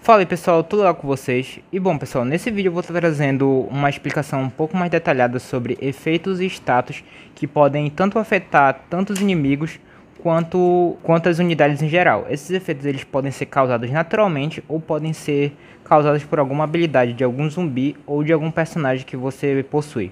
Fala aí pessoal, tudo legal com vocês? E bom pessoal, nesse vídeo eu vou estar trazendo uma explicação um pouco mais detalhada sobre efeitos e status que podem tanto afetar tanto os inimigos quanto as unidades em geral. Esses efeitos eles podem ser causados naturalmente ou podem ser causados por alguma habilidade de algum zumbi ou de algum personagem que você possui.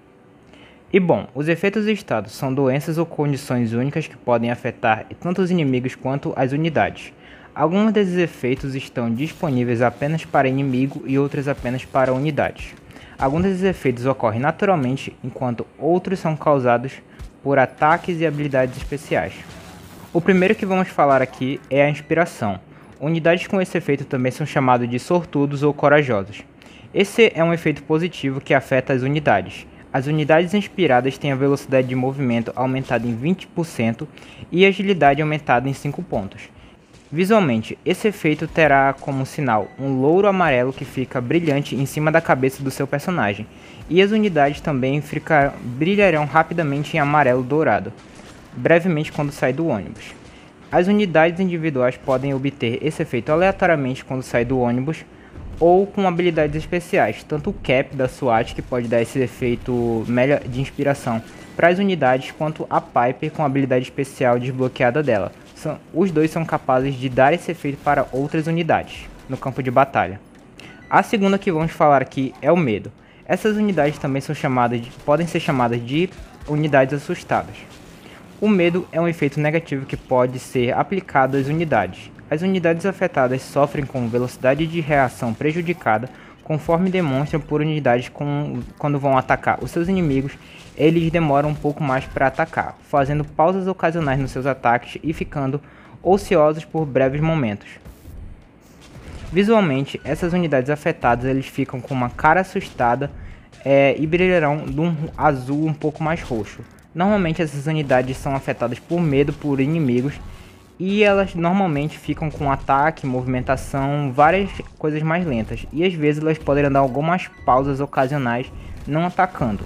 E bom, os efeitos e status são doenças ou condições únicas que podem afetar tanto os inimigos quanto as unidades. Alguns desses efeitos estão disponíveis apenas para inimigo e outros apenas para unidades. Alguns desses efeitos ocorrem naturalmente, enquanto outros são causados por ataques e habilidades especiais. O primeiro que vamos falar aqui é a inspiração. Unidades com esse efeito também são chamadas de sortudos ou corajosos. Esse é um efeito positivo que afeta as unidades. As unidades inspiradas têm a velocidade de movimento aumentada em 20% e a agilidade aumentada em 5 pontos. Visualmente, esse efeito terá como sinal um louro amarelo que fica brilhante em cima da cabeça do seu personagem, e as unidades também brilharão rapidamente em amarelo dourado, brevemente quando sai do ônibus. As unidades individuais podem obter esse efeito aleatoriamente quando sai do ônibus, ou com habilidades especiais, tanto o Cap da SWAT, que pode dar esse efeito de inspiração para as unidades, quanto a Piper com a habilidade especial desbloqueada dela. Os dois são capazes de dar esse efeito para outras unidades no campo de batalha. A segunda que vamos falar aqui é o medo. Essas unidades também podem ser chamadas de unidades assustadas. O medo é um efeito negativo que pode ser aplicado às unidades. As unidades afetadas sofrem com velocidade de reação prejudicada, conforme demonstram por unidades quando vão atacar os seus inimigos. Eles demoram um pouco mais para atacar, fazendo pausas ocasionais nos seus ataques e ficando ociosos por breves momentos. Visualmente, essas unidades afetadas eles ficam com uma cara assustada e brilharão de um azul um pouco mais roxo. Normalmente essas unidades são afetadas por medo por inimigos e elas normalmente ficam com ataque, movimentação, várias coisas mais lentas, e às vezes elas podem dar algumas pausas ocasionais não atacando.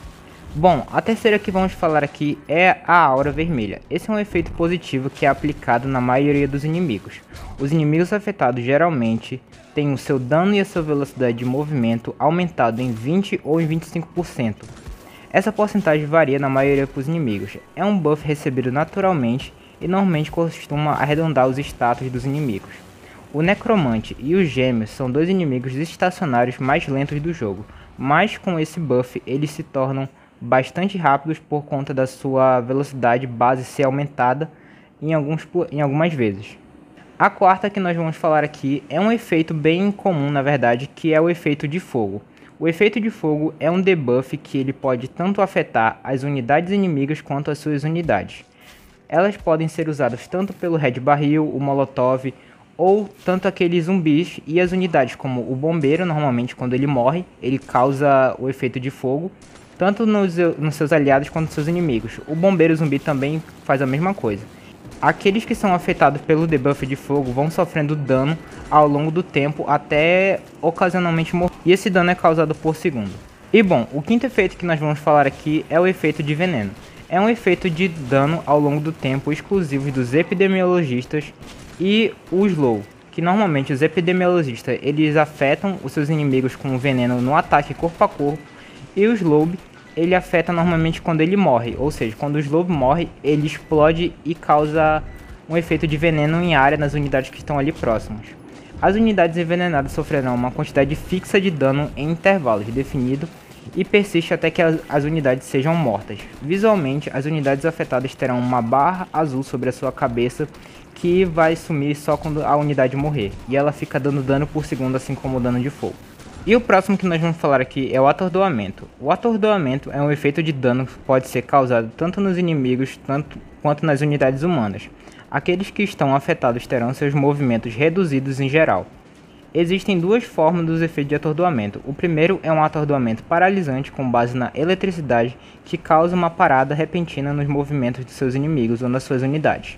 Bom, a terceira que vamos falar aqui é a aura vermelha. Esse é um efeito positivo que é aplicado na maioria dos inimigos. Os inimigos afetados geralmente têm o seu dano e a sua velocidade de movimento aumentado em 20 ou em 25%. Essa porcentagem varia na maioria dos inimigos. É um buff recebido naturalmente e normalmente costuma arredondar os status dos inimigos. O Necromante e o Gêmeo são dois inimigos estacionários mais lentos do jogo, mas com esse buff eles se tornam bastante rápidos por conta da sua velocidade base ser aumentada em algumas vezes. A quarta que nós vamos falar aqui é um efeito bem comum, na verdade, que é o efeito de fogo. O efeito de fogo é um debuff que ele pode tanto afetar as unidades inimigas quanto as suas unidades. Elas podem ser usadas tanto pelo Red Barril, o Molotov, ou tanto aqueles zumbis e as unidades, como o bombeiro. Normalmente quando ele morre, ele causa o efeito de fogo, tanto nos seus aliados quanto nos seus inimigos. O bombeiro zumbi também faz a mesma coisa. Aqueles que são afetados pelo debuff de fogo vão sofrendo dano ao longo do tempo até ocasionalmente morrer, e esse dano é causado por segundo. E bom, o quinto efeito que nós vamos falar aqui é o efeito de veneno. É um efeito de dano ao longo do tempo exclusivo dos epidemiologistas e os Slow, que normalmente os epidemiologistas eles afetam os seus inimigos com veneno no ataque corpo a corpo, e o Slow ele afeta normalmente quando ele morre, ou seja, quando o Slow morre ele explode e causa um efeito de veneno em área nas unidades que estão ali próximas. As unidades envenenadas sofrerão uma quantidade fixa de dano em intervalos definidos e persiste até que as unidades sejam mortas. Visualmente, as unidades afetadas terão uma barra azul sobre a sua cabeça que vai sumir só quando a unidade morrer, e ela fica dando dano por segundo, assim como o dano de fogo. E o próximo que nós vamos falar aqui é o atordoamento. O atordoamento é um efeito de dano que pode ser causado tanto nos inimigos quanto nas unidades humanas. Aqueles que estão afetados terão seus movimentos reduzidos em geral. Existem duas formas dos efeitos de atordoamento. O primeiro é um atordoamento paralisante com base na eletricidade que causa uma parada repentina nos movimentos de seus inimigos ou nas suas unidades.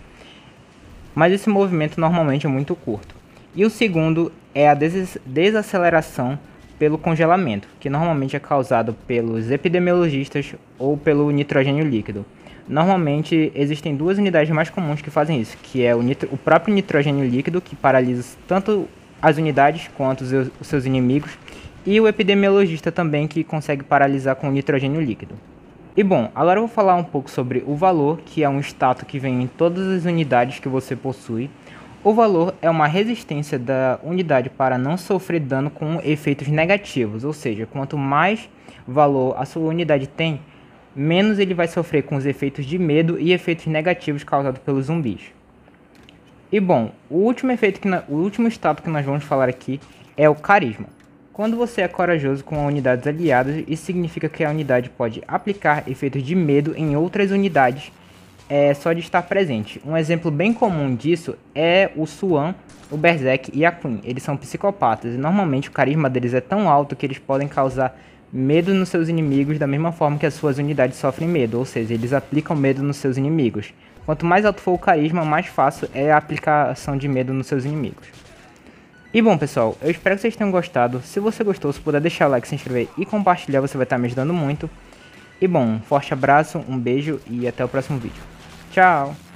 Mas esse movimento normalmente é muito curto. E o segundo é a desaceleração pelo congelamento, que normalmente é causado pelos epidemiologistas ou pelo nitrogênio líquido. Normalmente existem duas unidades mais comuns que fazem isso, que é o próprio nitrogênio líquido, que paralisa tanto as unidades quanto os seus inimigos, e o epidemiologista também, que consegue paralisar com nitrogênio líquido. E bom, agora eu vou falar um pouco sobre o valor, que é um status que vem em todas as unidades que você possui. O valor é uma resistência da unidade para não sofrer dano com efeitos negativos, ou seja, quanto mais valor a sua unidade tem, menos ele vai sofrer com os efeitos de medo e efeitos negativos causados pelos zumbis. E bom, o último status que nós vamos falar aqui é o carisma. Quando você é corajoso com unidades aliadas, isso significa que a unidade pode aplicar efeitos de medo em outras unidades só de estar presente. Um exemplo bem comum disso é o Swan, o Berserk e a Queen. Eles são psicopatas e normalmente o carisma deles é tão alto que eles podem causar medo nos seus inimigos da mesma forma que as suas unidades sofrem medo, ou seja, eles aplicam medo nos seus inimigos. Quanto mais alto for o carisma, mais fácil é a aplicação de medo nos seus inimigos. E bom pessoal, eu espero que vocês tenham gostado. Se você gostou, se puder deixar o like, se inscrever e compartilhar, você vai estar me ajudando muito. E bom, um forte abraço, um beijo e até o próximo vídeo. Tchau!